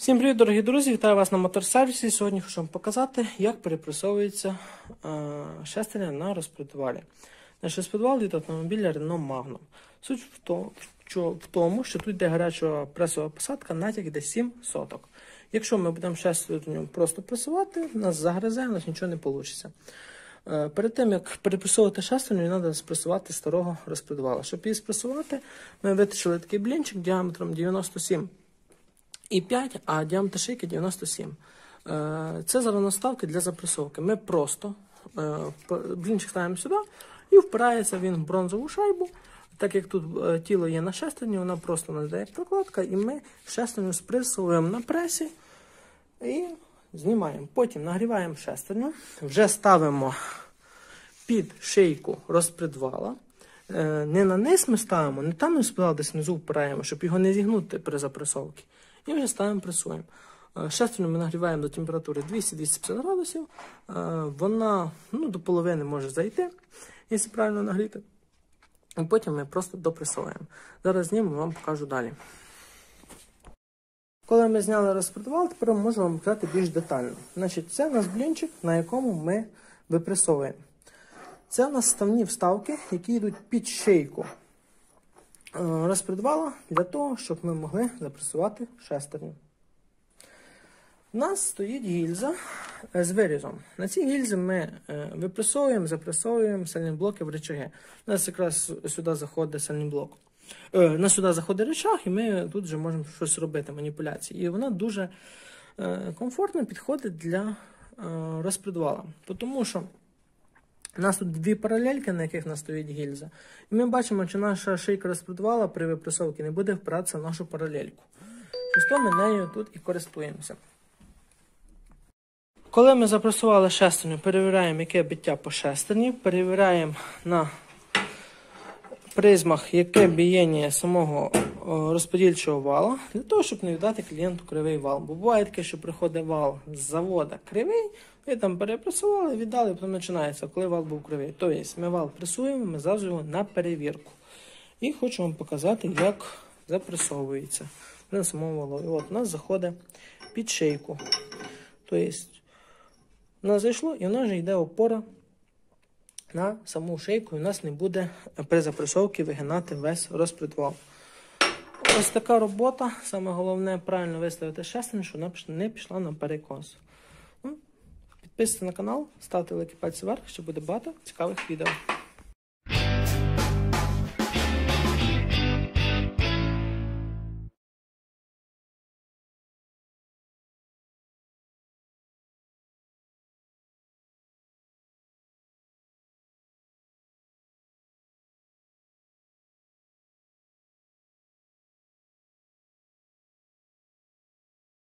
Всім привіт, дорогі друзі! Вітаю вас на моторсервісі. Сьогодні хочу вам показати, як перепресовується шестерня на розпредвалі. Наш розпредвал від автомобіля Renault Magnum. Суть в тому, що тут йде гаряча пресова посадка, натяк йде 7 соток. Якщо ми будемо шестерню просто пресувати, нас загризе, у нас нічого не вийде. Перед тим, як перепресовувати шестерню, треба спресувати старого розпредвала. Щоб її спресувати, ми виточили такий блінчик діаметром 97,5, а діаметр шийки 97. Це зараз наставки для запресовки. Ми просто блінчик ставимо сюди і впирається він в бронзову шайбу. Так як тут тіло є на шестерні, вона просто надає як прокладка, і ми шестерню спресовуємо на пресі і знімаємо. Потім нагріваємо шестерню, вже ставимо під шийку розпредвала. Не на низ ми ставимо, не там розпредвал, десь внизу впираємо, щоб його не зігнути при запресовці. І вже ставимо, пресуємо. Шестерню ми нагріваємо до температури 200-250 градусів. Вона до половини може зайти, якщо правильно нагріти. І потім ми просто допресовуємо. Зараз зніму, вам покажу далі. Коли ми зняли розпредвал, тепер можу вам показати більш детально. Значить, це у нас блінчик, на якому ми випресовуємо. Це у нас ставні вставки, які йдуть під шийку розпредвала, для того, щоб ми могли запресувати шестерню. У нас стоїть гільза з вирізом. На цій гільзі ми випресовуємо, запресовуємо сальні блоки в рычаги. У нас якраз сюди заходить сальний блок. Сюди заходить рычаг, і ми тут вже можемо щось робити, маніпуляції. І вона дуже комфортно підходить для розпредвала. Тому що у нас тут дві паралельки, на яких у нас стоїть гільза. І ми бачимо, що наша шийка розпредвала при випресовці не буде впиратися в нашу паралельку. Тобто ми нею тут і користуємося. Коли ми запресували шестерню, перевіряємо, яке биття по шестерні, перевіряємо на призмах, яке бієння самого розподільчого вала, для того, щоб не віддати клієнту кривий вал. Бо буває таке, що приходить вал з заводу кривий, ви там перепресували, віддали, і потім починається, коли вал був кривий. Тобто ми вал пресуємо, ми завжди його на перевірку. І хочу вам показати, як запресовується на самому валу. І от у нас заходить під шийку. Тобто у нас зайшло, і в нас вже йде опора на саму шийку, і у нас не буде при запресовці вигинати весь розпредвал. Ось така робота. Саме головне правильно виставити шестерню, щоб вона не пішла на перекос. Підписуйтесь на канал, ставте великий пальці вверх, ще буде багато цікавих відео.